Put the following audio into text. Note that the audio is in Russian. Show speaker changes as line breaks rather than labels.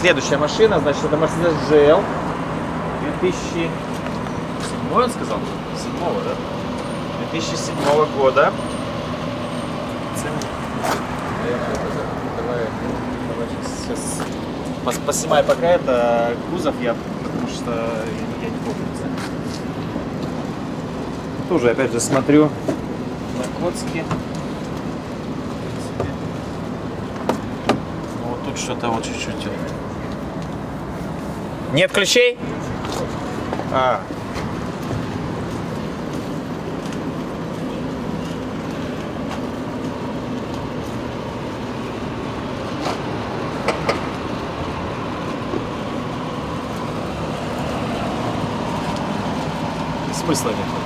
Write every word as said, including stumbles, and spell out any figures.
следующая машина, значит, это Mercedes джи эл две тысячи седьмой, он сказал? Седьмого, да? две тысячи седьмого года. Давай, давай сейчас, сейчас поснимай пока это кузов, я, потому что я, я не помню. Тоже опять же смотрю на Коцке. Вот тут что-то вот чуть-чуть. Нет ключей? А. Смысла нет.